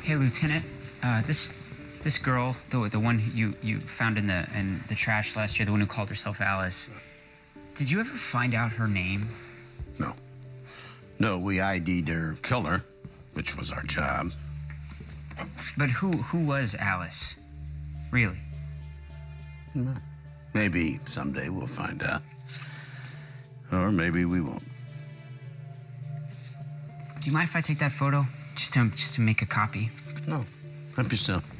Hey, Lieutenant. This girl, the one you found in the trash last year, the one who called herself Alice. Did you ever find out her name? No. No, we ID'd her killer, which was our job. But who was Alice? Really? Maybe someday we'll find out. Or maybe we won't. Do you mind if I take that photo? Just to make a copy? No. Help yourself.